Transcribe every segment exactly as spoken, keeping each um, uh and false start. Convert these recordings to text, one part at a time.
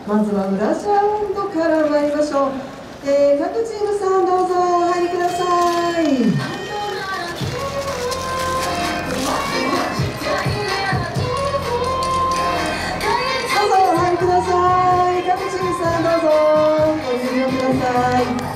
まずは裏ジャウンドから参りましょう。えー、各チームさんどうぞお入りください。どうぞお入りください。各チームさんどうぞご入場ください。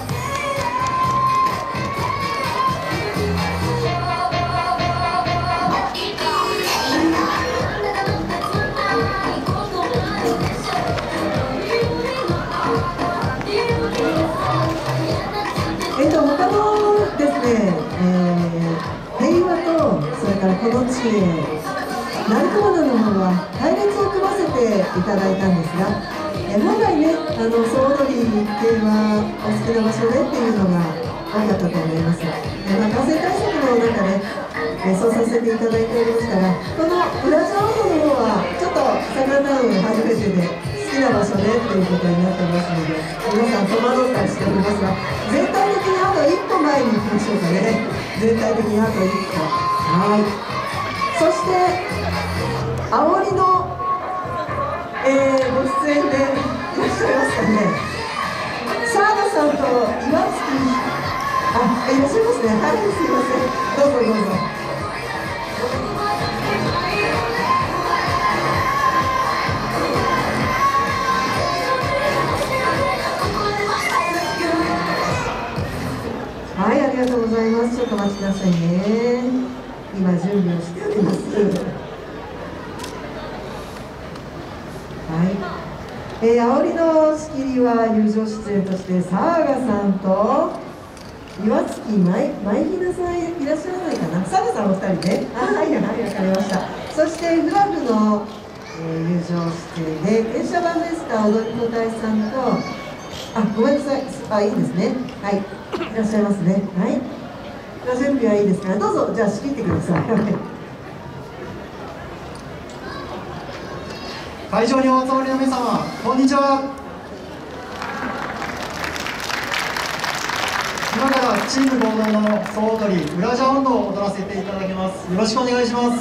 えっと、他のですね、えー、平和と、それからこの地へ、成田花の方は隊列を組ませていただいたんですが、えー、本来ね、あの総踊りっていうのはお好きな場所でっていうのが多かったと思います。えーまあ、感染対策の中で、えー、そうさせていただいておりましたが、この裏ジャウンドの方は、ちょっとサガナウン初めてで。好きな場所でっていうことになってますので、皆さん戸惑ったりしておりますが、全体的にあと一歩前に行きましょうかね。全体的にあと一歩。はい。そしてあおりの、えー、ご出演でいらっしゃいますかね。サーガさんと岩月、あ、いらっしゃいますね。はい、すいません。どうぞどうぞ。はい、ありがとうございます。ちょっとお待ちくださいね。今準備をしております。はい。えー、あおりの仕切りは友情出演としてサーガさんと岩月舞ひなさんいらっしゃらないかな。サーガさんお二人ね。あ、はいはい、わかりました。そしてフラグの、えー、友情出演で電車バンドエスター踊り子隊さんと。あ、ごめんなさい。あ、いいですね。はい。いらっしゃいますね。はい。ご準備はいいですから、どうぞ、じゃあ仕切ってください。 会場にお集まりの皆様、こんにちは。今からチーム合同の総踊り、裏ジャウンドを踊らせていただきます。よろしくお願いします。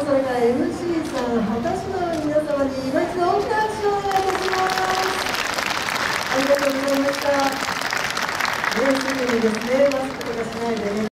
それから エムシー さん、畑島の皆様に今一度大きな拍手をお願いいたします。ありがとうございました。ね、すぐにですね、マスクとかしないでね。